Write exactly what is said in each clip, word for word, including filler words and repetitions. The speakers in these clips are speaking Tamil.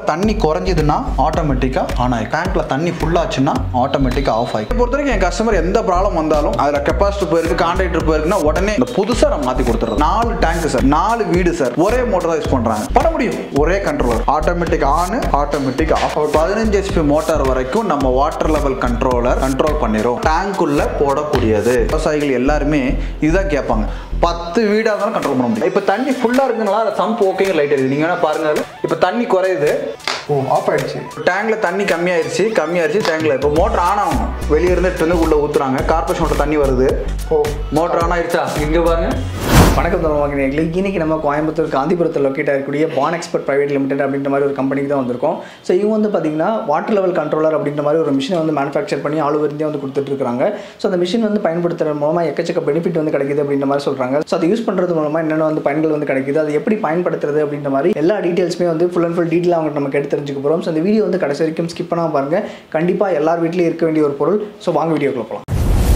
தண்ணி குறைஞ்சதுன்னா ஆட்டோமேட்டிக்கா ஆன் ஆகும். டேங்க்ல தண்ணி ஃபுல் ஆச்சுன்னா ஆட்டோமேட்டிக்கா ஆஃப் ஆகும். இதை பொறுத்தவரைக்கும் என் கஸ்டமர் எந்த ப்ராப்ளம் வந்தாலும் அதுல கெப்பாசிட்டி போயிருக்கு, கான்ட்ராக்டர் போயிருக்குன்னா உடனே இந்த புதுசா நம்ம மாத்தி கொடுத்துறோம். நாலு டேங்க் சார், நாலு வீடு சார், ஒரே மோட்டர் தான் யூஸ் பண்றாங்க. பண்ண முடியும். ஒரே controller, automatic on, automatic off. பதினஞ்சு ஹெச்பி மோட்டார் வரைக்கும் நம்ம வாட்டர் லெவல் கண்ட்ரோலர் கண்ட்ரோல் பண்ணிரும். டேங்க்குள்ள போடக்கூடியது. விவசாயிகள் எல்லாருமே இதுதான் கேட்பாங்க. பத்து வீடாக இருந்தாலும் கண்ட்ரோல் பண்ண முடியும். இப்போ தண்ணி ஃபுல்லாக இருக்குனால சம்ப் ஓகே லைட் இருக்குது. நீங்கள் வேணா பாருங்க. இப்போ தண்ணி குறையுது. ஓ ஆஃப் ஆயிடுச்சு. டேங்க்ல தண்ணி கம்மியாயிருச்சு கம்மியாயிருச்சு டேங்க்ல. இப்போ மோட்டர் ஆன் ஆகும். வெளியே இருந்து வந்து உள்ள ஊத்துறாங்க. கார்பரேஷன் மோட்டர் தண்ணி வருது. ஓ மோட்டர் ஆன் ஆயிடுச்சா? இங்கே பாருங்க. வணக்கம் தருவாங்க. இன்னைக்கு நம்ம கோயம்புத்தூர் காந்திபுரத்தில் லொக்கேட் ஆகக்கூடிய பான் எக்ஸ்பர்ட் பிரைவேட் லிமிடெட் அப்படின்ற மாதிரி ஒரு கம்பெனிக்கு தான் வந்திருக்கோம். ஸோ இவங்க வந்து பார்த்தீங்கன்னா வாட்டர் லெவல் கண்ட்ரோலர் அப்படின்ற மாதிரி ஒரு மிஷினை வந்து மேனுஃபேக்சர் பண்ணி ஆல் ஓவர் இந்தியா வந்து கொடுத்துட்ருக்காங்க. ஸோ அந்த மிஷின் வந்து பயன்படுத்துறது மூலமாக எக்கச்சக்க பெனிஃபிட் வந்து கிடைக்குது அப்படின்ற மாதிரி சொல்கிறாங்க. ஸோ அதை யூஸ் பண்ணுறது மூலமாக என்னென்ன வந்து பயன்கள் வந்து கிடைக்குது, அது எப்படி பயன்படுத்துறது அப்படின்ற மாதிரி எல்லா டீட்டெயில்ஸுமே வந்து ஃபுல் அண்ட் ஃபுல் டீட்டெயில் அவங்க நம்ம கேட்டு தெரிஞ்சுக்க போகிறோம். ஸோ இந்த வீடியோ வந்து கடைசி வரைக்கும் ஸ்கிப் பண்ணாமல் பாருங்கள். கண்டிப்பாக எல்லார் வீட்லேயும் இருக்க வேண்டிய ஒரு பொருள். ஸோ வாங்க வீடியோக்குள்ள போகலாம்.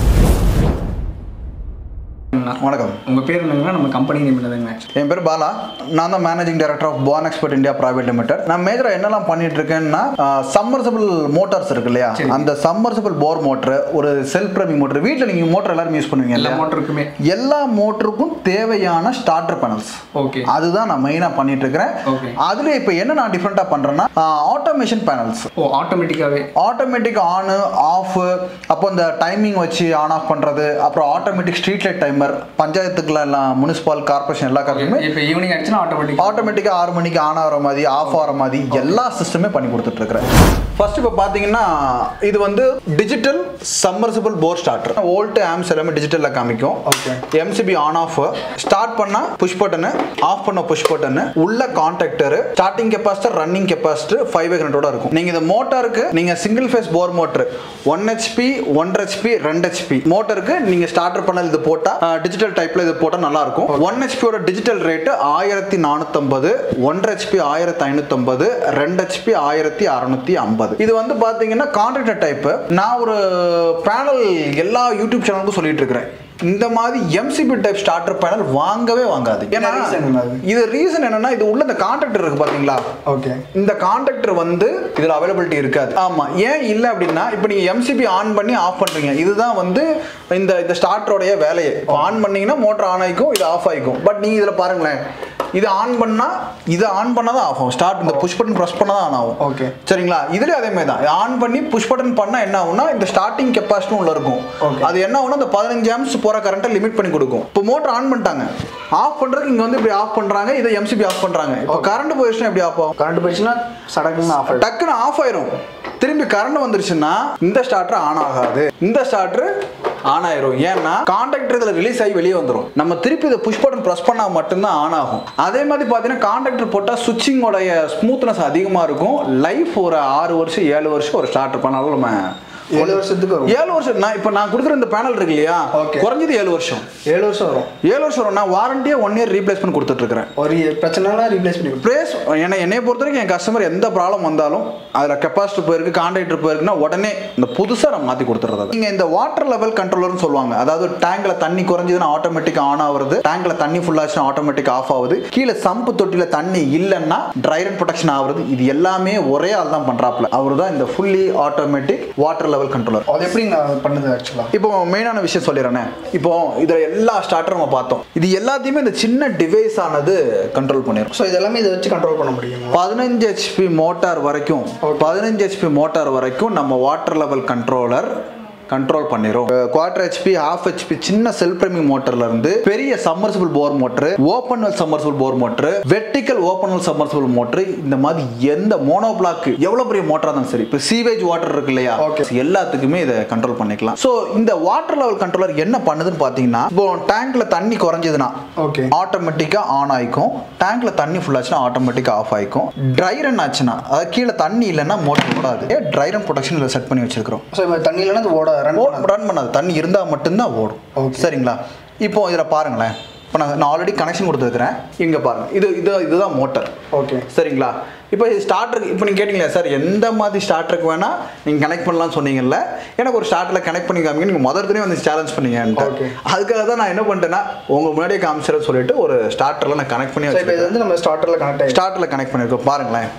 வணக்கம். உங்கள் பேர் என்னங்கன்னா நம்ம கம்பெனி நேம் என்னதுங்க? என் பேர் பாலா. நான் தான் managing director of Pan Expert India private limited. நான் மேஜராக என்னெல்லாம் பண்ணிட்டு இருக்கேன்னா சம்மர்சிபிள் மோட்டார்ஸ் இருக்கு இல்லையா, அந்த சம்மர்சிபிள் போர் மோட்டர், ஒரு செல்ஃப் ட்ரைவிங் மோட்டர், வீட்டில் நீங்கள் மோட்டர் எல்லாரும் யூஸ் பண்ணுவீங்க. எல்லா மோட்டருக்குமே எல்லா மோட்டருக்கும் தேவையான ஸ்டார்டர் பேனல்ஸ். ஓகே, அதுதான் நான் மெயினாக பண்ணிட்டு இருக்கிறேன். அதில் இப்போ என்ன நான் டிஃப்ரெண்டாக பண்ணுறேன்னா ஆட்டோமேஷன் பேனல்ஸ். ஓ ஆட்டோமேட்டிக்காகவே ஆட்டோமேட்டிக் ஆன் ஆஃப், அப்போ இந்த டைமிங் வச்சு ஆன் ஆஃப் பண்ணுறது, அப்புறம் ஆட்டோமேட்டிக் ஸ்ட்ரீட் லைட் டைமர், பஞ்சாயத்துக்குள்ள எல்லாம் முனிசிபல் கார்பரேஷன் எல்லா காரணமே இப்போ ஈவினிங் ஆச்சுன்னா ஆட்டோமேட்டிக் ஆட்டோமேட்டிக்காக ஆறு மணிக்கு ஆன் ஆகிற மாதிரி ஆஃப் ஆகிற மாதிரி எல்லா சிஸ்டமே பண்ணி கொடுத்துட்டு இருக்கிறேன். ஃபர்ஸ்ட் இப்போ பார்த்தீங்கன்னா இது வந்து digital submersible bore starter. Volt amps எல்லாமே டிஜிட்டலில் காமிக்கும். எம்சிபி ஆன் ஆஃப், ஸ்டார்ட் பண்ணால் புஷ் பட்டனு, ஆஃப் பண்ண புஷ் பட்டனு, உள்ள contactor, starting capacitor, running capacitor five ஹண்ட்ரடோட இருக்கும். நீங்கள் இந்த மோட்டருக்கு நீங்கள் single phase bore motor one HP ஒன்றரை ஹெச்பி ரெண்டு ஹெச்பி மோட்டருக்கு நீங்கள் ஸ்டார்டர் பண்ணல் இது போட்டால் டிஜிட்டல் டைப்ல இது போட்டால் நல்லா இருக்கும். ஒன் ஹெச்பியோட டிஜிட்டல் ரேட்டு ஆயிரத்தி நானூத்தி ஐம்பது, ஒன்றரை ஹெச்பி ஆயிரத்தி ஐநூத்தி ஐம்பது, ரெண்டு ஹெச்பி ஆயிரத்தி அறுநூத்தி ஐம்பது. இது வந்து பாத்தீங்கன்னா கான்ட்ராக்டர் டைப். நான் ஒரு பேனல் எல்லா யூடியூப் சேனலுக்கும் சொல்லிட்டு இருக்கிறேன், இந்த மாதிரி எம்சிபி டைப் ஸ்டார்டர் பேனல் வாங்கவே வாங்காது. ஏன்னா இது ரீசன் என்னன்னா, இது உள்ள இந்த கான்ட்ராக்டர் இருக்கு பாத்தீங்களா, ஓகே, இந்த கான்ட்ராக்டர் வந்து இதுல அவைலபிலிட்டி இருக்காது. ஆமா, ஏன் இல்ல அப்படின்னா இப்போ நீங்க எம்சிபி ஆன் பண்ணி ஆஃப் பண்றீங்க, இதுதான் வந்து இந்த இந்த ஸ்டார்டரோடைய வேலையை. ஆன் பண்ணீங்கன்னா மோட்டர் ஆன் ஆகிக்கும், இது ஆஃப் ஆகிக்கும். பட் நீங்க இதுல பாருங்களேன், இது ஆன் பண்ணா இது ஆன் பண்ணா தான் ஆஃப் ஆகும். ஸ்டார்ட் இந்த புஷ் பட்டன் பிரஸ் பண்ணா தான் ஆன் ஆகும். ஓகே சரிங்களா? இதுல அதே மாதிரி தான் ஆன் பண்ணி புஷ் பட்டன் பண்ணா என்ன ஆகும்னா, இந்த ஸ்டார்டிங் கெப்பாசிட்டி உள்ள இருக்கும். அது என்ன ஆகும்னா, இந்த பதினஞ்சு ஆம்ஸ் போற கரண்ட்டை லிமிட் பண்ணி கொடுக்கும். இப்போ மோட்டர் ஆன் பண்ணிட்டாங்க, ஆஃப் பண்றதுக்கு இங்க வந்து இப்படி ஆஃப் பண்றாங்க, இதை எம்சிபி ஆஃப் பண்றாங்க. இப்போ கரண்ட் போயிடுச்சுன்னா எப்படி ஆஃப் ஆகும்? கரண்ட் போயிடுச்சுன்னா சடக்குன்னு ஆஃப் ஆகும், டக்குன்னு ஆஃப் ஆயிரும். திரும்பி கரண்ட் வந்துருச்சுன்னா இந்த ஸ்டார்டர் ஆன் ஆகாது, இந்த ஸ்டார்டர் ஆன் ஆயிரும். ஏன்னா கான்டாக்டர் இதுல ரிலீஸ் ஆகி வெளியே வந்துடும். நம்ம திருப்பி இதை புஷ் பட்டன் பிரஸ் பண்ணா மட்டும்தான் ஆன் ஆகும். அதே மாதிரி பாத்தீங்கன்னா கான்டாக்டர் போட்டா சுவிட்சிங்கோடைய ஸ்மூத்னஸ் அதிகமா இருக்கும். லைஃப் ஒரு ஆறு வருஷம் ஏழு வருஷம் ஒரு ஸ்டார்டர் பண்ணாலும் நம்ம ஏழு வருஷத்துக்கு ஏழு வருஷம் நான் இப்போ நான் கொடுக்குற இந்த பேனல் இருக்கு இல்லையா, குறைஞ்சது ஏழு வருஷம் ஏழு வருஷம் வரும் ஏழு வருஷம் வரும். நான் வாரண்டியே ஒன் இயர் ரீப்ளேஸ்மெண்ட் கொடுத்துட்டு இருக்கிறேன். ஒரு பிரச்சனை ரீப்ளேஸ் பண்ணி ப்ளேஸ் என்ன என்னைய பொறுத்த வரைக்கும் என் கஸ்டமர் எந்த ப்ராப்ளம் வந்தாலும் அதில் கெப்பாசிட்டி போயிருக்கு, கான்ட்ராக்டர் போயிருக்குன்னா உடனே இந்த புதுசாக நம்ம மாற்றி கொடுத்துறது. நீங்கள் இந்த வாட்டர் லெவல் கண்ட்ரோலர்னு சொல்லுவாங்க. அதாவது டேங்க்ல தண்ணி குறைஞ்சதுன்னா ஆட்டோமேட்டிக் ஆன் ஆகுது, டேங்க்ல தண்ணி ஃபுல் ஆச்சுன்னா ஆட்டோமேட்டிக் ஆஃப் ஆகுது, கீழே சம்பு தொட்டில தண்ணி இல்லைன்னா ட்ரை ரன் ப்ரொடெக்ஷன் ஆகுது. இது எல்லாமே ஒரே ஆள் தான் பண்றாப்ல. அவர் தான் இந்த fully automatic water level controller. அது எப்படி பண்ணுது ஆக்சுவலா? இப்போ மெயினான விஷயம் சொல்லிடுறேன். இப்போ இதுல எல்லா ஸ்டார்டரும் நம்ம பார்த்தோம். இது எல்லாத்தையுமே இந்த சின்ன டிவைஸ் ஆனது கண்ட்ரோல் பண்ணிடும். ஸோ இதெல்லாமே இதை வச்சு கண்ட்ரோல் பண்ண முடியும். பதினஞ்சு ஹெச்பி மோட்டார் வரைக்கும் பதினஞ்சு ஹெச்பி மோட்டார் வரைக்கும் நம்ம வாட்டர் லெவல் கண்ட்ரோலர் கண்ட்ரோல் பண்ணிரும். குவார்டர் ஹெச்பி, ஹாஃப் ஹெச்பி சின்ன செல்ஃப் ப்ரைமிங் மோட்டர்ல இருந்து பெரிய submersible bore motor, open well submersible bore motor, vertical open well submersible motor, இந்த மாதிரி எந்த மோனோ பிளாக் எவ்வளவு பெரிய மோட்டரா இருந்தாலும் சரி, இப்போ சீவேஜ் வாட்டர் இருக்கு இல்லையா, எல்லாத்துக்குமே இதை கண்ட்ரோல் பண்ணிக்கலாம். ஸோ இந்த வாட்டர் லெவல் கண்ட்ரோலர் என்ன பண்ணுதுன்னு பாத்தீங்கன்னா, இப்போ டேங்க்ல தண்ணி குறைஞ்சதுன்னா ஓகே ஆட்டோமேட்டிக்கா ஆன் ஆயிக்கும், டேங்க்ல தண்ணி ஃபுல் ஆச்சுன்னா ஆட்டோமேட்டிக்கா ஆஃப் ஆயிக்கும். ட்ரை ரன் ஆச்சுன்னா, அதாவது கீழே தண்ணி இல்லைன்னா மோட்டர் ஓடாது. ட்ரை ரன் ப்ரொடெக்ஷன் செட் பண்ணி வச்சிருக்கிறோம். ஸோ தண்ணி இல்லைன்னா அது ஓட ரன் பண்ணாது, தண்ணி இருந்தா மட்டும்தான் ஓடும். சரிங்களா? இப்போ இதுல பாருங்களேன், இப்போ நான் ஆல்ரெடி கனெக்ஷன் கொடுத்துருக்கிறேன். இங்க பாருங்க, இது இது இதுதான் மோட்டர். ஓகே சரிங்களா? இப்போ ஸ்டார்டர், இப்போ நீங்கள் கேட்டிங்களா சார் எந்த மாதிரி ஸ்டார்டருக்கு வேணால் நீங்கள் கனெக்ட் பண்ணலாம்னு சொன்னீங்கல்ல, எனக்கு ஒரு ஸ்டார்டரில் கனெக்ட் பண்ணி காமிங்க, நீங்கள் முதல்ல வந்து சேலஞ்ச் பண்ணீங்கன்ட்டு. அதுக்காக தான் நான் என்ன பண்ணிட்டேன்னா, உங்கள் முன்னாடியே காமிச்சிட சொல்லிட்டு ஒரு ஸ்டார்டரில் நான் கனெக்ட் பண்ணி வச்சுருக்கேன். இது வந்து நம்ம ஸ்டார்டரில் கனெக்ட் ஸ்டார்டரில் கனெக்ட் பண்ணியிருக்கோம். பாருங்களேன்,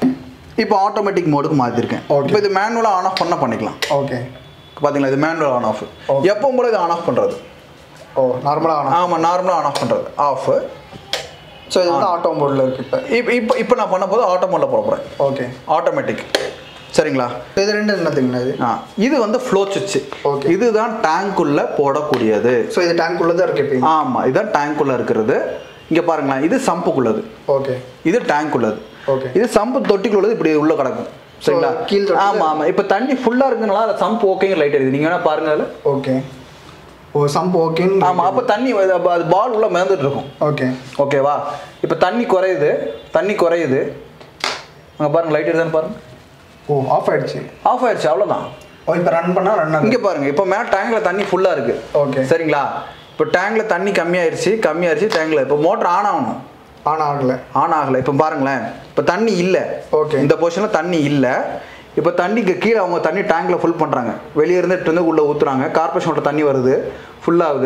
இப்போ ஆட்டோமேட்டிக் மோடுக்கு மாற்றிருக்கேன். இப்போ இது மேனுவலாக ஆன் ஆஃப் பண்ண பண்ணிக்கலாம். ஓகே பார்த்தீங்களா, இது மேனுவல் ஆன் ஆஃப். எப்போ போல இது ஆன் ஆஃப் பண்ணுறது. ஓ நார்மலாக ஆன். ஆமாம், நார்மலாக ஆன் ஆஃப் பண்ணுறது ஆஃப். ஸோ இது வந்து ஆட்டோ மோடில் இருக்குது. இப்போ இப்போ இப்போ இப்போ நான் பண்ண போது ஆட்டோ மோடில் போட போகிறேன். Okay automatic. சரிங்களா, இது ரெண்டு என்னதுங்கண்ணா இது? ஆ இது வந்து ஃப்ளோ சுவிட்ச். ஓகே இதுதான் டேங்க்குள்ளே போடக்கூடியது. ஸோ இது டேங்க்குள்ளே தான் இருக்குது இப்போ. ஆமாம், இதுதான் டேங்க்குள்ளே இருக்கிறது. இங்கே பாருங்களேன், இது சம்புக்குள்ளது. ஓகே இது டேங்க்குள்ளது. ஓகே இது சம்பு தொட்டிக்குள்ளது இப்படி உள்ள கிடக்கும். சரிங்களா, கீழே. ஆமாம் ஆமாம். இப்போ தண்ணி ஃபுல்லாக இருக்குனால அதை சம்பு ஓகேங்க லைட் எரியுது. நீங்கள் வேணால் பாருங்க அதில். ஓகே ஓ சம்பு ஓகேன்னு. ஆமாம், அப்போ தண்ணி அது பால் உள்ளே மிதந்துட்டு இருக்கும். ஓகே ஓகேவா. இப்போ தண்ணி குறையுது, தண்ணி குறையுது. அங்கே பாருங்கள், லைட் எரியுதான்னு பாருங்கள். ஓ ஆஃப் ஆயிடுச்சு. ஆஃப் ஆயிடுச்சு, அவ்வளோதான். ஓ இப்போ ரன் பண்ணால் ரன் ஆகும். இங்கே பாருங்கள், இப்போ மேலே டேங்கில் தண்ணி ஃபுல்லாக இருக்குது. ஓகே சரிங்களா, இப்போ டேங்கில் தண்ணி கம்மியாயிருச்சு கம்மியாயிருச்சு டேங்கில். இப்போ மோட்டர் ஆன் ஆகணும். ஆன் ஆகலை ஆன் ஆகலை. இப்போ பாருங்களேன், இப்போ தண்ணி இல்லை. ஓகே இந்த பொசிஷனில் தண்ணி இல்லை. இப்போ தண்ணிக்கு கீழே அவங்க தண்ணி டேங்கில் ஃபுல் பண்ணுறாங்க. வெளியே இருந்துட்டு வந்து உள்ளே ஊற்றுறாங்க. கார்பரேஷனோட தண்ணி வருது, ஃபுல்லாகுது.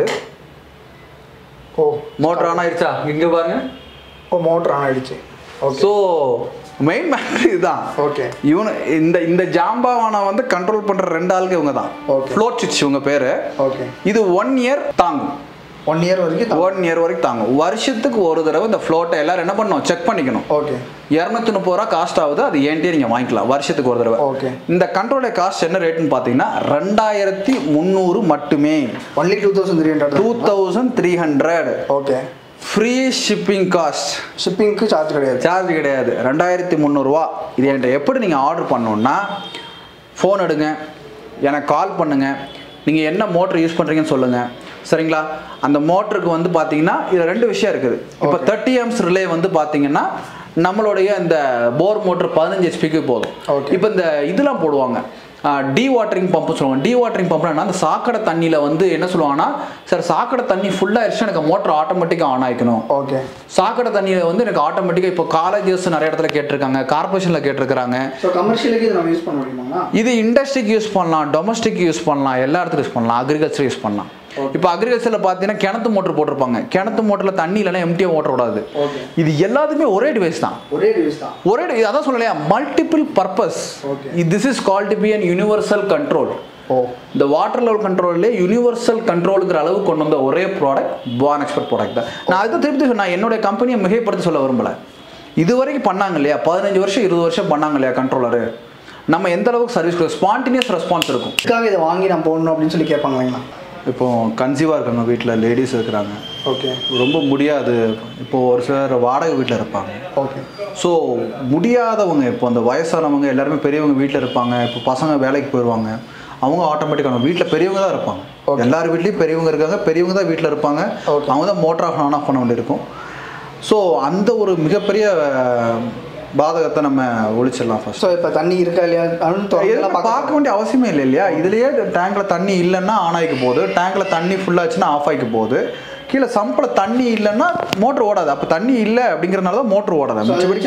ஓ மோட்டர் ஆன் ஆயிடுச்சா, இங்கே பாருங்க. ஓ மோட்டர் ஆன் ஆயிடுச்சு. ஓகே ஸோ மெயின் மேட்ரு இதுதான். ஓகே இவனு இந்த இந்த ஜாம்பாவான வந்து கண்ட்ரோல் பண்ணுற ரெண்டு ஆளுக்கு இவங்க தான். ஃப்ளோட் சுவிட்ச் இவங்க பேர். ஓகே இது ஒன் இயர் தாங்கும். ஒன் இயர் வரைக்கும் ஒன் இயர் வரைக்கும் தாங்கும். வருஷத்துக்கு ஒரு தடவை இந்த ஃப்ளோட்டை எல்லாரும் என்ன பண்ணணும், செக் பண்ணிக்கணும். ஓகே இரநூத்தி முப்பது ரூபா காஸ்ட் ஆகுது. அது ஏன்ட்டே நீங்கள் வாங்கிக்கலாம் வருஷத்துக்கு ஒரு தடவை. ஓகே இந்த கண்ட்ரோலோட காஸ்ட் என்ன ரேட்டுன்னு பார்த்தீங்கன்னா ரெண்டாயிரத்தி முந்நூறு மட்டுமே. Only two thousand three hundred two thousand three hundred okay free shipping cost. ஷிப்பிங்க்கு சார்ஜ் கிடையாது. சார்ஜ் கிடையாது. ரெண்டாயிரத்தி முந்நூறுரூவா. இது என்கிட்ட எப்படி நீங்கள் ஆர்டர் பண்ணணுன்னா, ஃபோன் எடுங்க, எனக்கு கால் பண்ணுங்கள், நீங்கள் என்ன மோட்டர் யூஸ் பண்ணுறீங்கன்னு சொல்லுங்கள். சரிங்களா, அந்த மோட்டருக்கு வந்து பார்த்தீங்கன்னா இதில் ரெண்டு விஷயம் இருக்குது. இப்போ தேர்ட்டி ஆம்ஸ் ரிலே வந்து பார்த்தீங்கன்னா நம்மளுடைய இந்த போர் மோட்டர் பதினஞ்சு ஹெச்பிக்கு போதும். இப்போ இந்த இதெல்லாம் போடுவாங்க, டீ வாட்டரிங் பம்ப்னு சொல்லுவாங்க. டீ வாட்டரிங் பம்ப்னா அந்த சாக்கடை தண்ணியில் வந்து என்ன சொல்லுவாங்கன்னா, சார் சாக்கடை தண்ணி ஃபுல்லாகிடுச்சு, எனக்கு மோட்டர் ஆட்டோமேட்டிக்காக ஆன் ஆகிக்கணும். ஓகே சாக்கடை தண்ணியில் வந்து எனக்கு ஆட்டோமேட்டிக்காக இப்போ காலேஜஸ் நிறைய இடத்துல கேட்டிருக்காங்க, கார்பரேஷனில் கேட்டிருக்காங்க. ஸோ கமர்ஷியலுக்கு இதை நம்ம யூஸ் பண்ண முடியுமா? இது இண்டஸ்ட்ரிக்கு யூஸ் பண்ணலாம், டொமஸ்டிக் யூஸ் பண்ணலாம், எல்லா இடத்துக்கும் யூஸ் பண்ணலாம், அக்ரிகல்ச்சர் யூஸ் பண்ணலாம். இப்போ அக்ரிகல்ச்சரில் பார்த்தீங்கன்னா கிணத்து மோட்டர் போட்டிருப்பாங்க. கிணத்து மோட்டரில் தண்ணி இல்லைன்னா எம்டியாக மோட்டர் விடாது. இது எல்லாத்துக்குமே ஒரே டிவைஸ் தான். ஒரே டிவைஸ் தான். ஒரே அதான் சொல்லலையா, multiple purpose. This is called to be an universal control. ஓ இந்த வாட்டர் லெவல் கண்ட்ரோல்லே யூனிவர்சல் கண்ட்ரோலுங்கிற அளவு கொண்டு வந்த ஒரே ப்ராடக்ட் பான் எக்ஸ்பர்ட் ப்ராடக்ட் தான். நான் அதை திருப்பி நான் என்னுடைய கம்பெனியை மிகைப்படுத்தி சொல்ல விரும்பலை. இது வரைக்கும் பண்ணாங்க இல்லையா, பதினஞ்சு வருஷம் இருபது வருஷம் பண்ணாங்க இல்லையா கண்ட்ரோலரு. நம்ம எந்த அளவுக்கு சர்வீஸ் ஸ்பான்டினியஸ் ரெஸ்பான்ஸ் இருக்கும். இதுக்காக இதை வாங்கி நான் போடணும் அப்படின்னு சொல்லி கேட்பாங்க இல்லைங்களா? இப்போ கன்சீவாக இருக்காங்க, வீட்டில் லேடிஸ் இருக்கிறாங்க. ஓகே ரொம்ப முடியாது. இப்போது ஒரு சிலர் வாடகை வீட்டில் இருப்பாங்க. ஓகே ஸோ முடியாதவங்க, இப்போ அந்த வயசானவங்க எல்லாருமே பெரியவங்க வீட்டில் இருப்பாங்க. இப்போ பசங்க வேலைக்கு போயிடுவாங்க, அவங்க ஆட்டோமேட்டிக்காக வீட்டில் பெரியவங்க தான் இருப்பாங்க. எல்லார் வீட்லேயும் பெரியவங்க இருக்காங்க, பெரியவங்க தான் வீட்டில் இருப்பாங்க. அவங்க தான் மோட்டர் ஆஃப் ஆன் ஆஃப் பண்ண வேண்டியிருக்கும். ஸோ அந்த ஒரு மிகப்பெரிய பாதகத்தை நம்ம ஒழிச்சிடலாம் ஃபர்ஸ்ட். ஸோ இப்போ தண்ணி இருக்கா இல்லையா பார்க்க வேண்டிய அவசியமே இல்லை இல்லையா. இதுலேயே டேங்கில் தண்ணி இல்லைன்னா ஆன் ஆகிக்க போகுது, டேங்கில் தண்ணி ஃபுல்லாச்சுன்னா ஆஃப் ஆகிக்க போகுது. கீழே சம்பில் தண்ணி இல்லைன்னா மோட்ரு ஓடாது. அப்போ தண்ணி இல்லை அப்படிங்கிறனால தான் மோட்ரு ஓடாது.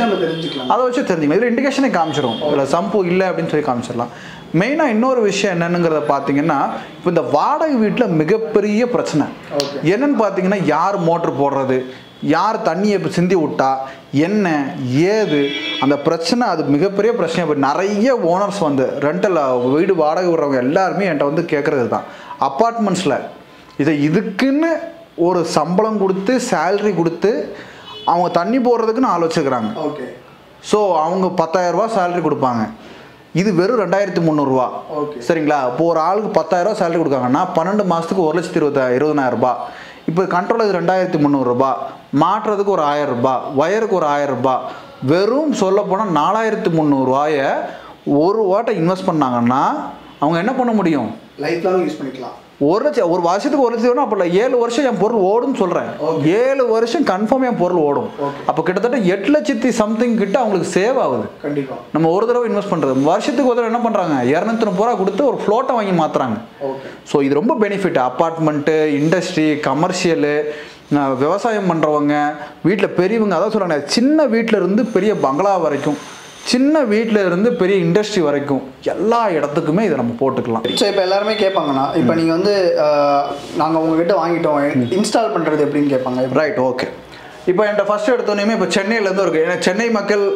அதை வச்சு தெரிஞ்சுக்கலாம். இதில் இண்டிகேஷனே காமிச்சிடும், இதில் சம்பு இல்லை அப்படின்னு சொல்லி காமிச்சிடலாம். மெயினாக இன்னொரு விஷயம் என்னென்னுங்கிறத பார்த்தீங்கன்னா, இப்போ இந்த வாடகை வீட்டில் மிகப்பெரிய பிரச்சனை என்னன்னு பார்த்தீங்கன்னா, யார் மோட்ரு போடுறது, யார் தண்ணியை இப்போ சிந்தி விட்டா என்ன ஏது அந்த பிரச்சனை. அது மிகப்பெரிய பிரச்சனை. இப்போ நிறைய ஓனர்ஸ் வந்து ரெண்டல் வீடு வாடகை விடுறவங்க எல்லாருமே என்கிட்ட வந்து கேட்குறது தான். அப்பார்ட்மெண்ட்ஸில் இதை இதுக்குன்னு ஒரு சம்பளம் கொடுத்து சேல்ரி கொடுத்து அவங்க தண்ணி போடுறதுக்குன்னு ஆள் வச்சுக்கிறாங்க. ஓகே ஸோ அவங்க பத்தாயிரரூபா சேல்ரி கொடுப்பாங்க. இது வெறும் ரெண்டாயிரத்தி முந்நூறுரூவா. சரிங்களா, இப்போ ஒரு ஆளுக்கு பத்தாயிரரூபா சேலரி கொடுக்காங்கன்னா பன்னெண்டு மாதத்துக்கு ஒரு லட்சத்தி இருபத்தா இருபதாயிரம் ரூபாய். இப்போ கண்ட்ரோல் இது ரெண்டாயிரத்தி முந்நூறுரூபா, மாட்டுறதுக்கு ஒரு ஆயிரம் ரூபாய், ஒயருக்கு ஒரு ஆயிரம் ரூபாய். வெறும் சொல்ல போனால் நாலாயிரத்தி முந்நூறுரூவாயை ஒரு வாட்டை இன்வெஸ்ட் பண்ணாங்கன்னா அவங்க என்ன பண்ண முடியும், லைஃப் லாங் யூஸ் பண்ணிக்கலாம். ஒரு லட்சம் ஒரு வருஷத்துக்கு ஒரு லட்சம் வேணும். அப்போ ஏழு வருஷம் என் பொருள் ஓடுன்னு சொல்கிறேன். ஏழு வருஷம் கன்ஃபார்ம் என் பொருள் ஓடும். அப்போ கிட்டத்தட்ட எட்டு லட்சத்தி சம்திங் கிட்ட அவங்களுக்கு சேவ் ஆகுது. கண்டிப்பாக நம்ம ஒரு தடவை இன்வெஸ்ட் பண்ணுறது. வருஷத்துக்கு ஒரு தடவை என்ன பண்ணுறாங்க, இரநூத்தி முப்பது ரூபா கொடுத்து ஒரு ஃப்ளோட்டை வாங்கி மாற்றுறாங்க. ஸோ இது ரொம்ப பெனிஃபிட். அப்பார்ட்மெண்ட்டு, இண்டஸ்ட்ரி, கமர்ஷியலு, விவசாயம் பண்ணுறவங்க, வீட்டில் பெரியவங்க, அதான் சொல்கிறாங்க, சின்ன வீட்டில் இருந்து பெரிய பங்களா வரைக்கும், சின்ன வீட்டில் இருந்து பெரிய இண்டஸ்ட்ரி வரைக்கும் எல்லா இடத்துக்குமே இதை நம்ம போட்டுக்கலாம். ஸோ இப்போ எல்லாருமே கேட்பாங்கண்ணா, இப்போ நீங்கள் வந்து நாங்கள் உங்ககிட்ட வாங்கிட்டோம், இன்ஸ்டால் பண்ணுறது எப்படின்னு கேட்பாங்க. Right, okay. இப்போ என்கிட்ட ஃபஸ்ட்டு எடுத்தோன்னே இப்போ சென்னையிலேருந்து இருக்குது. ஏன்னா சென்னை மக்கள்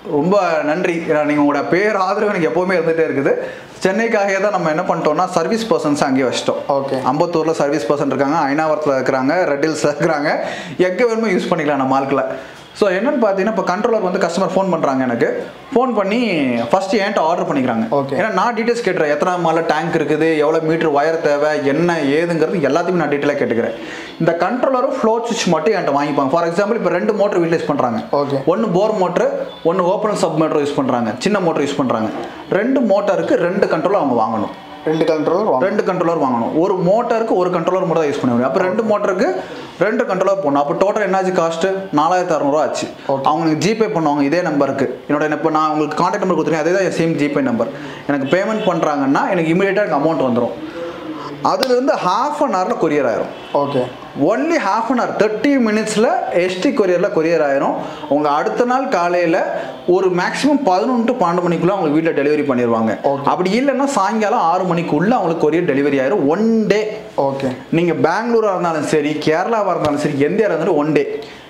ரொம்ப நன்றி. நீங்கள் உங்களோட பேர் ஆதரவு எனக்கு எப்போவுமே இருந்துகிட்டே இருக்குது. சென்னைக்காக தான் நம்ம என்ன பண்ணிட்டோம்னா சர்வீஸ் பர்சன்ஸ் அங்கேயே வச்சிட்டோம். ஓகே. அம்பத்தூரில் சர்வீஸ் பர்சன் இருக்காங்க, ஐநாவரத்தில் இருக்கிறாங்க, ரெட் ஹில்ஸில் இருக்கிறாங்க, எங்கே வேணுமோ யூஸ் பண்ணிக்கலாம் நம்ம ஆட்களை. ஸோ என்னென்னு பார்த்தீங்கன்னா இப்போ கண்ட்ரோலர் வந்து கஸ்டமர் ஃபோன் பண்ணுறாங்க, எனக்கு ஃபோன் பண்ணி ஃபஸ்ட்டு என்கிட்ட ஆர்டர் பண்ணிக்கிறாங்க. ஓகே. ஏன்னா நான் டீட்டெயில்ஸ் கேட்டுறேன், எத்தனை மாலை டேங்க் இருக்குது, எவ்வளோ மீட்டர் ஒயர் தேவை, என்ன ஏதுங்கிறது எல்லாத்தையுமே நான் டீட்டெயிலாக கேட்டுக்கிறேன். இந்த கண்ட்ரோலரும் ஃப்ளோட் சுவிட்ச் மட்டும் என்கிட்ட வாங்கிப்பாங்க. ஃபார் எக்ஸாம்பிள் இப்போ ரெண்டு மோட்டர் யூட்டிலைஸ் பண்ணுறாங்க. ஓகே. ஒன்று போர் மோட்ரு, ஒன்று ஓப்பன் சப் மோட்டர் யூஸ் பண்ணுறாங்க, சின்ன மோட்டர் யூஸ் பண்ணுறாங்க. ரெண்டு மோட்டருக்கு ரெண்டு கண்ட்ரோலர் அவங்க வாங்கணும். ரெண்டு கண்ட்ரோலர் ரெண்டு கண்ட்ரோலர் வாங்கணும். ஒரு மோட்டருக்கு ஒரு கண்ட்ரோலர் மட்டும் தான் யூஸ் பண்ண முடியும். அப்போ ரெண்டு மோட்டருக்கு ரெண்டு கண்ட்ரோலர் போடணும். அப்போ டோட்டல் என்னாச்சு காஸ்ட்டு நாலாயிரத்தி அறநூறுவா ஆச்சு. அவங்க ஜிபே பண்ணுவாங்க இதே நம்பருக்கு. என்னோட இப்போ நான் உங்களுக்கு கான்டாக்ட் நம்பர் கொடுத்துருக்கேன், அதே தான் சேம் ஜிபே நம்பர். எனக்கு பேமெண்ட் பண்ணுறாங்கன்னா எனக்கு இமீடியட்டாக எனக்கு அமௌண்ட் வந்துடும். அதுலேருந்து ஹாஃப் அன் ஹவரில் கொரியர் ஆயிரும். Okay. Only half an hour thirty மினிட்ஸில் எஸ்டி கொரியரில் கொரியர் ஆயிரும். உங்கள் அடுத்த நாள் காலையில் ஒரு மேக்ஸிமம் பதினொன்று டு பன்னெண்டு மணிக்குள்ளே அவங்க வீட்டில் டெலிவரி பண்ணிடுவாங்க. அப்படி இல்லைன்னா சாயங்காலம் ஆறு மணிக்குள்ளே அவங்களுக்கு கொரியர் டெலிவரி ஆயிரும் ஒன் டே. ஓகே. நீங்கள் பெங்களூராக இருந்தாலும் சரி, கேரளாவாக இருந்தாலும் சரி, எந்த இடம் இருந்தாலும் one day.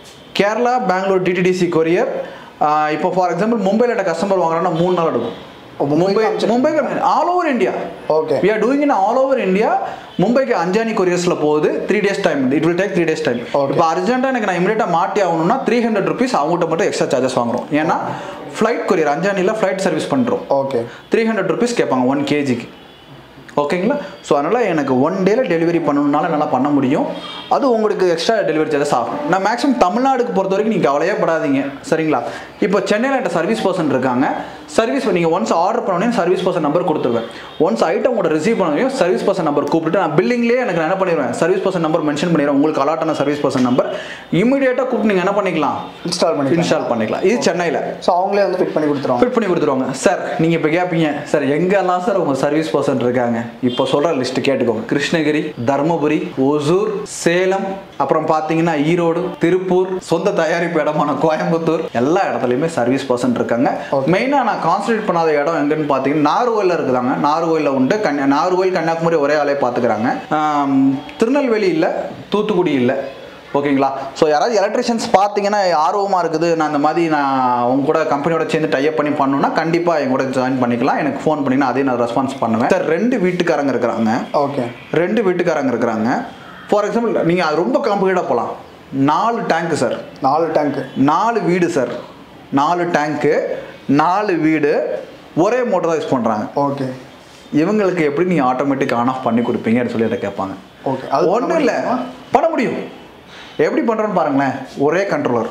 Kerala Bangalore DTDC courier. இப்போ ஃபார் எக்ஸாம்பிள் மும்பையில் கஸ்டமர் வாங்குறாங்கன்னா மூணு நாள் எடுக்கும். மும்பை மும்பைக்கு all over India. Okay. we are doing in all over India. மும்பைக்கு அஞ்சானி கொரியர்ஸ்ல போகுது. Three days time. It will take three days time. இப்போ அர்ஜென்ட்டாக எனக்கு நான் இமீடியட்டாக மாட்டி ஆகணும்னா த்ரீ ஹண்ட்ரட் ருபீஸ் அவங்ககிட்ட மட்டும் எக்ஸ்ட்ரா சார்ஜஸ் வாங்குறோம். ஏன்னா ஃப்ளைட் கொரியர் அஞ்சானியில் ஃப்ளைட் சர்வீஸ் பண்ணுறோம். ஓகே. த்ரீ ஹண்ட்ரட் ருபீஸ் கேட்பாங்க ஒன் கேஜிக்கு. ஓகேங்களா? ஸோ அதனால் எனக்கு ஒன் டேயில் டெலிவரி பண்ணணுன்னால என்னால் பண்ண முடியும். அது உங்களுக்கு எக்ஸ்ட்ரா டெலிவரி சார்ஜஸ் ஆகும். நான் மேக்ஸிமம் தமிழ்நாடுக்கு பொறுத்த வரைக்கும் நீங்கள் கவலையே படாதீங்க, சரிங்களா? இப்போ சென்னையில் என்கிட்ட சர்வீஸ் பர்சன் இருக்காங்க. சர்வீஸ் நீங்கள் ஒன்ஸ் ஆர்டர் பண்ணோன்னே சர்வீஸ் பர்சன் நம்பர் கொடுத்துருவேன். ஒன்ஸ் ஐட்டம் உங்களோட ரிசீவ் பண்ணணும் சர்வீஸ் பர்சன் நம்பர் கூப்பிட்டு நான் பில்லிங்லேயே எனக்கு நான் என்ன பண்ணிடுவேன், சர்வீஸ் பர்சன் நம்பர் மென்ஷன் பண்ணிடுவேன். உங்களுக்கு அலாட்டான சர்வீஸ் பர்சன் நம்பர் இமீடியட்டாக கூப்பிட்டு நீங்கள் என்ன பண்ணிக்கலாம், இன்ஸ்டால் பண்ணி இன்ஸ்டால் பண்ணிக்கலாம். இது சென்னையில். ஸோ அவங்களே வந்து ஃபிட் பண்ணி கொடுத்துருவாங்க. ஃபிட் பண்ணி கொடுத்துருவாங்க. சார் நீங்கள் இப்போ கேட்பீங்க, சார் எங்கெல்லாம் சார் உங்கள் சர்வீஸ் பர்சன் இருக்காங்க? இப்போ சொல்கிற லிஸ்ட்டு கேட்டுக்கோங்க. கிருஷ்ணகிரி, தர்மபுரி, ஒசூர், சேலம், அப்புறம் பார்த்தீங்கன்னா ஈரோடு, திருப்பூர், சொந்த தயாரிப்பு இடமான கோயம்புத்தூர், எல்லா இடத்துலையுமே சர்வீஸ் பர்சன் இருக்காங்க. மெயினாக நான் கான்சன்ட்ரேட் பண்ணாத இடம் எங்கன்னு பார்த்தீங்கன்னா நாகர்கோயிலில் இருக்குதாங்க. நாகர்கோயிலில் உண்டு. கன்னியா நாகர்கோயில் கன்னியாகுமரி ஒரே ஆளே பார்த்துக்கிறாங்க. திருநெல்வேலி இல்லை, தூத்துக்குடி இல்லை. ஓகேங்களா? ஸோ யாராவது எலக்ட்ரிஷியன்ஸ் பார்த்தீங்கன்னா ஆர்வமாக இருக்குது, நான் இந்த மாதிரி நான் உங்க கூட கம்பெனியோட சேர்ந்து டைப் பண்ணி பண்ணணும்னா கண்டிப்பாக என் கூட ஜாயின் பண்ணிக்கலாம். எனக்கு ஃபோன் பண்ணினா அதே நான் ரெஸ்பான்ஸ் பண்ணுவேன். சார் ரெண்டு வீட்டுக்காரங்க இருக்கிறாங்க. ஓகே. ரெண்டு வீட்டுக்காரங்க இருக்கிறாங்க. ஃபார் எக்ஸாம்பிள் நீங்கள் அது ரொம்ப காம்ப்ளிகேட்டாக போகலாம். நாலு டேங்க்கு சார். நாலு டேங்க்கு நாலு வீடு சார். நாலு டேங்க்கு நாலு வீடு ஒரே மோட்டர் தான் யூஸ் பண்ணுறாங்க. ஓகே. இவங்களுக்கு எப்படி நீங்கள் ஆட்டோமேட்டிக் ஆன் ஆஃப் பண்ணி கொடுப்பீங்கன்னு சொல்லி என்கிட்ட கேட்பாங்க. ஓகே. அது ஒன்றும் இல்லை, பண்ண முடியும். எப்படி பண்ணுறோன்னு பாருங்களேன். ஒரே கண்ட்ரோலர்,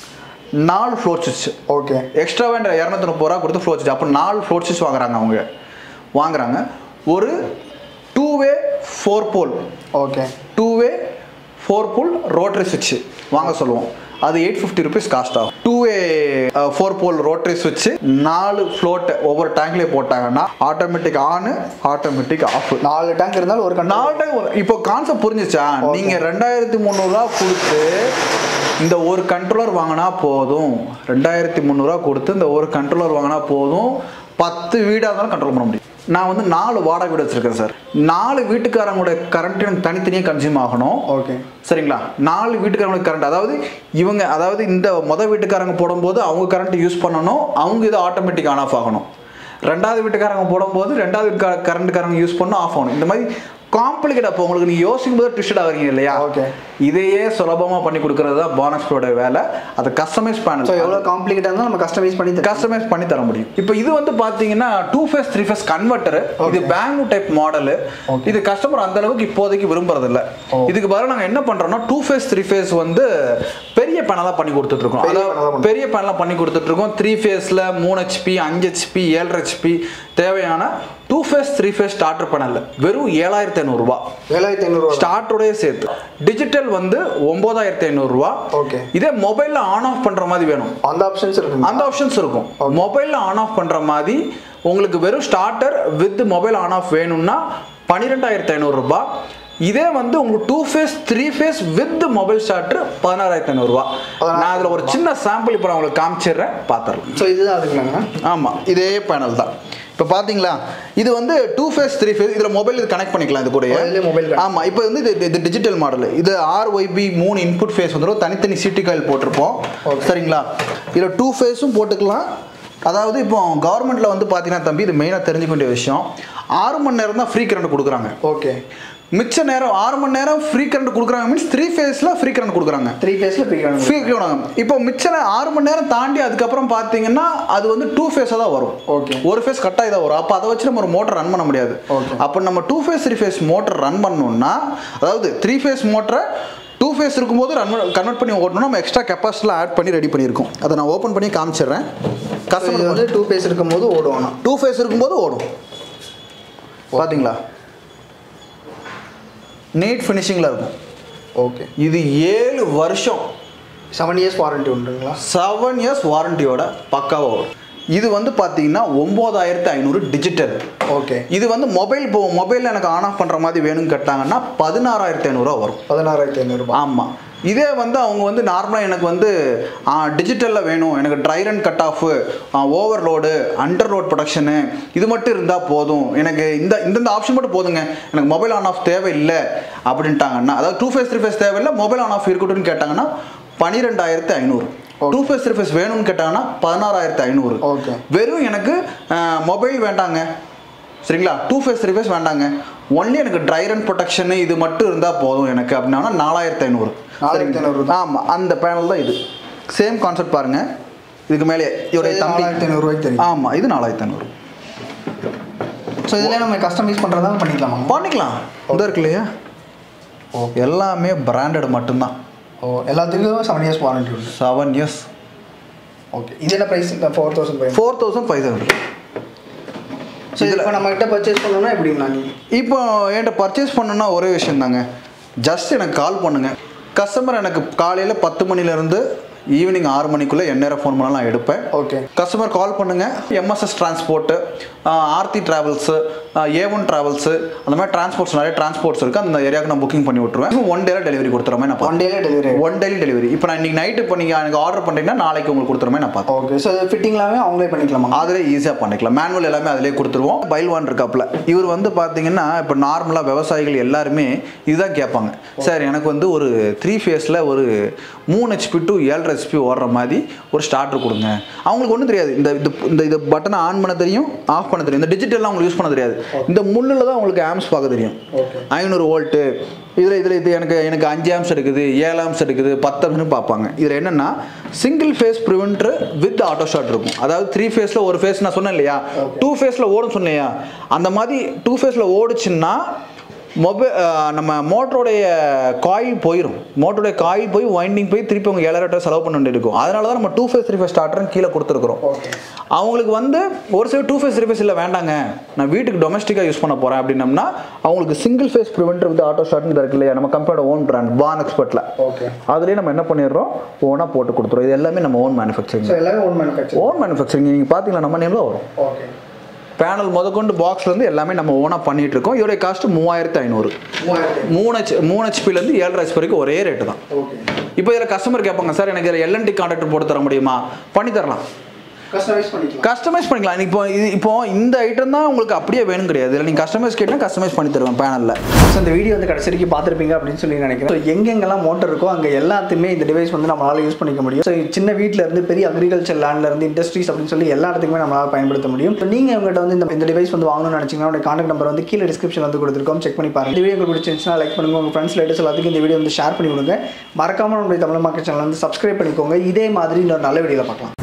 நாலு ஃப்ளோட் சுவிட்ச். ஓகே. எக்ஸ்ட்ரா வேண்ட இரநூத்தி முப்பது ரூபா கொடுத்து ஃப்ளோட் சுவிட்ச். அப்போ நாலு ஃப்ளோட் சுவிட்ச் வாங்குறாங்க. அவங்க வாங்குறாங்க ஒரு two way four pole. Okay. Two way four pole rotary சுவிட்ச் வாங்க சொல்லுவோம். அது எயிட் ஃபிஃப்டி ருபீஸ் காஸ்ட் ஆகும். Two way four pole rotary சுவிட்ச் நாலு ஃப்ளோட் ஒவ்வொரு டேங்க்லேயே போட்டாங்கன்னா ஆட்டோமேட்டிக் ஆனு, ஆட்டோமேட்டிக் ஆஃப். நாலு டேங்க் இருந்தாலும் ஒரு நாலு டேங்க். இப்போ கான்செப்ட் புரிஞ்சிச்சா? நீங்கள் ரெண்டாயிரத்தி முந்நூறுரூவா கொடுத்து இந்த ஒரு கண்ட்ரோலர் வாங்கினா போதும். ரெண்டாயிரத்தி முந்நூறுரூவா கொடுத்து இந்த ஒரு கண்ட்ரோலர் வாங்கினா போதும். பத்து வீடாக இருந்தாலும் கண்ட்ரோல் பண்ண முடியும். நான் வந்து நாலு வாடகை வீடு வச்சிருக்கேன் சார். நாலு வீட்டுக்காரங்களோட கரண்ட் எனக்கு தனித்தனியாக கன்சியூம் ஆகணும். ஓகே, சரிங்களா? நாலு வீட்டுக்காரங்களோட கரண்ட், அதாவது இவங்க அதாவது இந்த மொதல் வீட்டுக்காரங்க போடும்போது அவங்க கரண்ட் யூஸ் பண்ணணும், அவங்க இது ஆட்டோமேட்டிக் ஆன் ஆஃப் ஆகணும். ரெண்டாவது வீட்டுக்காரங்க போடும்போது ரெண்டாவது வீட்டு கரண்ட்டுக்காரங்க யூஸ் பண்ணணும், ஆஃப் ஆகணும். இந்த மாதிரி காம்ப்ளிகேட். அப்போ உங்களுக்கு நீங்கள் யோசிக்கும் போது ட்விஸ்ட் ஆகிறீங்க இல்லையா? ஓகே. இதையே சுலபமாக பண்ணி கொடுக்கறது தான் பானக்ஸோட வேலை. அதை கஸ்டமைஸ் பண்ண. ஸோ எவ்வளோ காம்ப்ளிகேட்டாக இருந்தாலும் நம்ம கஸ்டமைஸ் பண்ணி கஸ்டமைஸ் பண்ணி தர முடியும். இப்போ இது வந்து பார்த்தீங்கன்னா two phase three phase converter. இது பெங்களூர் டைப் மாடலு. இது கஸ்டமர் அந்த அளவுக்கு இப்போதைக்கு விரும்புறது இல்லை. இதுக்கு பதிலாக நாங்கள் என்ன பண்ணுறோம்னா டூ ஃபேஸ் த்ரீ ஃபேஸ் வந்து பெரிய பேனலாக பண்ணி கொடுத்துட்ருக்கோம். அதாவது பெரிய பேனலாக பண்ணி கொடுத்துட்ருக்கோம். த்ரீ ஃபேஸில் மூணு ஹெச்பி, அஞ்சு ஹெச்பி, ஏழு ஹெச்பி தேவையான two phase three phase starter panel வெறும் ஏழாயிரத்தி ஐநூறுரூவா. ஏழாயிரத்தி ஐநூறுரூவா ஸ்டார்டரோடய சேர்த்து. டிஜிட்டல் வந்து ஒன்பதாயிரத்தி ஐநூறுரூவா. ஓகே. இதே மொபைலில் ஆன் ஆஃப் பண்ணுற மாதிரி வேணும், அந்த ஆப்ஷன்ஸ் இருக்கும். அந்த ஆப்ஷன்ஸ் இருக்கும். மொபைலில் ஆன் ஆஃப் பண்ணுற மாதிரி உங்களுக்கு வெறும் starter with mobile on off வேணும்னா பன்னிரெண்டாயிரத்தி ஐநூறுரூபா. இதே வந்து உங்களுக்கு two phase three phase with mobile starter பதினாறாயிரத்தி ஐநூறுரூவா. நான் அதில் ஒரு சின்ன சாம்பிள் இப்போ நான் உங்களுக்கு காமிச்சிடுறேன், பார்த்துடலாம். ஸோ இதுதான் அதுக்குலாங்க. ஆமாம், இதே பேனல் தான். இப்போ பார்த்தீங்களா இது வந்து டூ ஃபேஸ் த்ரீ ஃபேஸ் இதில் மொபைல் இது கனெக்ட் பண்ணிக்கலாம் இது கூட மொபைல். ஆமாம் இப்போ வந்து இது இது டிஜிட்டல் மாடல் இது ஆர்ஒய்பி மூணு இன்புட் ஃபேஸ் வந்துடும் தனித்தனி சிடி காயில் போட்டிருப்போம் சரிங்களா இதில் டூ ஃபேஸும் போட்டுக்கலாம் அதாவது இப்போ கவர்மெண்ட்டில் வந்து பார்த்தீங்கன்னா தம்பி இது மெயினாக தெரிஞ்சுக்க வேண்டிய விஷயம் ஆறு மணி நேரம் தான் ஃப்ரீ கரண்ட் கொடுக்குறாங்க ஓகே மிச்ச நேரம் ஆறு மணி நேரம் ஃப்ரீ கரண்ட் கொடுக்குறாங்க மீன்ஸ் த்ரீ ஃபேஸில் ஃப்ரீ கரண்ட் கொடுக்குறாங்க த்ரீ ஃபேஸில் ஃப்ரீ கரண்ட் ஃப்ரீ கொடுக்குறாங்க இப்போ மிச்ச ஆறு மணி நேரம் தாண்டி அதுக்கப்புறம் பார்த்தீங்கன்னா அது வந்து டூ ஃபேஸாக தான் வரும் ஓகே ஒரு ஃபேஸ் கட்டாக தான் வரும் அப்போ அதை வச்சு நம்ம ஒரு மோட்டர் ரன் பண்ண முடியாது அப்போ நம்ம two phase three phase motor run பண்ணணும்னா அதாவது த்ரீ ஃபேஸ் மோட்டரை டூ ஃபேஸ் இருக்கும்போது ரன் கன்வெர்ட் பண்ணி ஓட்டணும் நம்ம எக்ஸ்ட்ரா கெப்பாசிட்டிலாம் ஆட் பண்ணி ரெடி பண்ணியிருக்கோம் அதை நான் ஓப்பன் பண்ணி காமிச்சிடுறேன் கஸ்டமர் வந்து டூ ஃபேஸ் இருக்கும்போது ஓடும் டூ ஃபேஸ் இருக்கும்போது ஓடும் பார்த்தீங்களா நீட் ஃபினிஷிங்கில் இருக்கும் ஓகே இது ஏழு வருஷம் செவன் இயர்ஸ் வாரண்ட்டி உண்டுங்களா செவன் இயர்ஸ் வாரண்டியோட பக்காவாக வரும் இது வந்து பார்த்தீங்கன்னா ஒம்பதாயிரத்து ஐநூறு டிஜிட்டல் ஓகே இது வந்து மொபைல் இப்போ மொபைலில் எனக்கு ஆன் ஆஃப் பண்ணுற மாதிரி வேணும்னு கேட்டாங்கன்னா பதினாறாயிரத்து ஐநூறுரூவா வரும் பதினாறாயிரத்து ஐநூறுரூபா ஆமாம் இதே வந்து அவங்க வந்து நார்மலாக எனக்கு வந்து டிஜிட்டலில் வேணும் எனக்கு dry run cut off overload underload protection இது மட்டும் இருந்தால் போதும் எனக்கு இந்த இந்தந்த ஆப்ஷன் மட்டும் போதுங்க எனக்கு மொபைல் ஆன் ஆஃப் தேவையில்லை அப்படின்ட்டாங்கன்னா அதாவது டூ ஃபேஸ் த்ரீ ஃபேஸ் தேவையில்லை மொபைல் ஆன் ஆஃப் இருக்கட்டும்னு கேட்டாங்கன்னா பன்னிரெண்டாயிரத்து ஐநூறு டூ ஃபேஸ் த்ரீ ஃபேஸ் வேணும்னு கேட்டாங்கன்னா பதினாறாயிரத்து ஐநூறு ஓகே வெறும் எனக்கு மொபைல் வேண்டாங்க சரிங்களா டூ ஃபேஸ் த்ரீ ஃபேஸ் வேண்டாங்க ஒன்லி எனக்கு ட்ரை ரன் ப்ரொடெக்ஷனு இது மட்டும் இருந்தால் போதும் எனக்கு அப்படின்னா நாலாயிரத்து ஐநூறு நாலாயிரத்து ஐநூறு ஆமாம் அந்த பேனல் தான் இது சேம் கான்செப்ட் பாருங்கள் இதுக்கு மேலே இவருடைய தம்பி நாலாயிரத்து ஐநூறுரூவாய்க்கு தெரியும் ஆமாம் இது நாலாயிரத்து ஐநூறு ஸோ இதில் நம்ம கஸ்டமைஸ் பண்ணுறதா பண்ணிக்கலாமா பண்ணிக்கலாம் இந்த இருக்கு இல்லையா ஓகே எல்லாமே பிராண்டட் மட்டும்தான் ஓ எல்லாத்துக்கும் செவன் இயர்ஸ் வாரண்டி உண்டு செவன் இயர்ஸ் ஓகே இது என்ன price four thousand five four thousand five hundred so இதில் இப்போ நம்மகிட்ட பர்ச்சேஸ் பண்ணணும்னா எப்படிங்களா நீங்கள் இப்போ என்கிட்ட பர்ச்சேஸ் பண்ணணுன்னா ஒரே விஷயம் தாங்க ஜஸ்ட் எனக்கு கால் பண்ணுங்கள் கஸ்டமர் எனக்கு காலையில் பத்து மணிலேருந்து ஈவினிங் ஆறு மணிக்குள்ளே எந்நேரம் ஃபோன் பண்ணாலும் நான் எடுப்பேன் ஓகே கஸ்டமர் கால் பண்ணுங்கள் MSS transport Aarthi travels A one travels அந்த மாதிரி டிரான்ஸ்போர்ட்ஸ் நிறைய டிரான்ஸ்போர்ட்ஸ் இருக்குது அந்த ஏரியாவுக்கு நான் புக்கிங் பண்ணி விட்டுருவேன் ஒன் டேல டெலிவரி கொடுத்துற மாதிரி நான் ஒன் டேல டெலிவரி ஒன் டேலி டெலிவரி இப்போ நான் இன்றைக்கி நைட்டு இப்போ நீங்கள் எனக்கு ஆர்டர் பண்ணிட்டீங்கன்னா நாளைக்கு உங்களுக்கு கொடுத்துற மாதிரி நான் பார்த்தேன் ஓகே ஸோ ஃபிட்டிங் எல்லாமே அவங்களே பண்ணிக்கலாமா அதிலே ஈஸியாக பண்ணிக்கலாம் மேனுவல் எல்லாமே அதிலே கொடுத்துருவோம் பைல்வான் இருக்காப்புல இவர் வந்து பார்த்தீங்கன்னா இப்போ நார்மலாக விவசாயிகள் எல்லாருமே இதுதான் கேட்பாங்க சார் எனக்கு வந்து ஒரு த்ரீ ஃபேஸில் ஒரு மூணு ஹெச்பி டு ஏழு ஹெச்பி ஓடுற மாதிரி ஒரு ஸ்டார்டர் கொடுங்க அவங்களுக்கு ஒன்றும் தெரியாது இந்த இந்த இந்த பட்டனை ஆன் பண்ண தெரியும் ஆஃப் பண்ண தெரியும் இந்த டிஜிட்டல்லாம் அவங்களுக்கு யூஸ் பண்ண தெரியாது இந்த முள்ளில் தான் உங்களுக்கு ஆம்ஸ் பார்க்க தெரியும் ஐநூறு வோல்ட்டு இதில் இதில் இது எனக்கு எனக்கு அஞ்சு ஆம்ஸ் எடுக்குது ஏழு ஆம்ஸ் எடுக்குது பத்து ஆம்ஸ்னு பார்ப்பாங்க இதில் என்னென்னா single phase preventer with auto shot இருக்கும் அதாவது த்ரீ ஃபேஸில் ஒரு ஃபேஸ் நான் சொன்னேன் இல்லையா டூ ஃபேஸில் ஓடும் சொன்னையா அந்த மாதிரி டூ ஃபேஸில் ஓடுச்சுன்னா மொபைல் நம்ம மோட்டருடைய காயில் போயிடும் மோட்டருடைய காயில் போய் வைண்டிங் போய் திருப்பி அவங்க ஏழாயிரம் செலவு பண்ண வேண்டியது இருக்கும் அதனால தான் நம்ம டூ ஃபேஸ் த்ரீ ஃபேஸ் ஸ்டார்டரும் கீழே கொடுத்துருக்குறோம் அவங்களுக்கு வந்து ஒரு சில டூ ஃபேஸ் த்ரீ ஃபேஸ் இல்லை வேண்டாங்க நான் வீட்டுக்கு டொமஸ்டிக்காக யூஸ் பண்ண போகிறேன் அப்படின்னம்னா அவங்களுக்கு single phase preventer with auto ஷாட்னு இருக்கு இல்லையா நம்ம கம்பெனியோட ஓன் பிராண்ட் பான் எக்ஸ்பர்ட்டில் ஓகே அதுலேயே நம்ம என்ன பண்ணிடுறோம் ஓனாக போட்டு கொடுத்துருவோம் இது எல்லாமே நம்ம ஓன் மேனுஃபேக்சரிங் எல்லாமே ஓன் மேனுஃபேக்சரிங் ஓன் மேனுஃபேக்சரிங் நீங்கள் பார்த்தீங்கன்னா நம்ம நேமில் வரும் ஓகே பேனல் முதற்கொண்டு பாக்ஸ்லேருந்து எல்லாமே நம்ம ஓனாக பண்ணிட்டு இருக்கோம் இதோடைய காஸ்ட் மூவாயிரத்து ஐநூறு மூணு ஹெச் மூணு ஹெச்பிலேருந்து ஏழு ஹெச் வரைக்கும் ஒரே ரேட்டு தான் இப்போ இதில் கஸ்டமர் கேட்பாங்க சார் எனக்கு இதில் எல்என்டி கான்ட்ராக்டர் போட்டு தர முடியுமா பண்ணி தரலாம் கஸ்டமைஸ் பண்ணிக்கலாம் கஸ்டமைஸ் பண்ணிக்கலாம் இப்போ இது இப்போ இந்த ஐட்டம் தான் உங்களுக்கு அப்படியே வேணும் கிடையாது இல்லை நீங்கள் கஸ்டமைஸ் கேட்டால் கஸ்டமைஸ் பண்ணி தருவேன் பேனலில் ஸோ இந்த வீடியோ வந்து கடைசி வரைக்கும் பார்த்துருப்பீங்க அப்படின்னு சொல்லி நினைக்கிறேன் ஸோ எங்கெங்கெல்லாம் மோட்டர் இருக்கோ அங்கே எல்லாத்தையுமே இந்த டிவைஸ் வந்து நம்மளால் யூஸ் பண்ணிக்க முடியும் ஸோ சின்ன வீட்டில் இருந்து பெரிய அக்ரிகல்ச்சர் லேண்ட்ல இருந்து இண்டஸ்ட்ரீஸ் அப்படின்னு சொல்லி எல்லா இடத்துக்குமே நம்மளால் பயன்படுத்த முடியும் ஸோ நீங்கள் உங்கள்கிட்ட வந்து இந்த இந்த டிவைஸ் வந்து வாங்கணும்னு நினச்சிங்கன்னா உங்களுடைய கான்டாக்ட் நம்பர் வந்து கீழே டிஸ்கிரிப்ஷன் வந்து கொடுத்துருக்கோம் செக் பண்ணி பாருங்க இந்த வீடியோ உங்களுக்கு பிடிச்சிருந்துச்சுன்னா லைக் பண்ணுங்க உங்கள் ஃப்ரெண்ட்ஸ் லேட்டஸ் எல்லாத்துக்கும் இந்த வீடியோ வந்து ஷேர் பண்ணி விடுங்க மறக்காமல் நம்மளுடைய தமிழ் மார்க்கெட் சேனல் வந்து சப்ஸ்கிரைப் பண்ணிக்கோங்க இதே மாதிரி இன்னொரு நல்ல வீடியோவில் பார்க்கலாம்.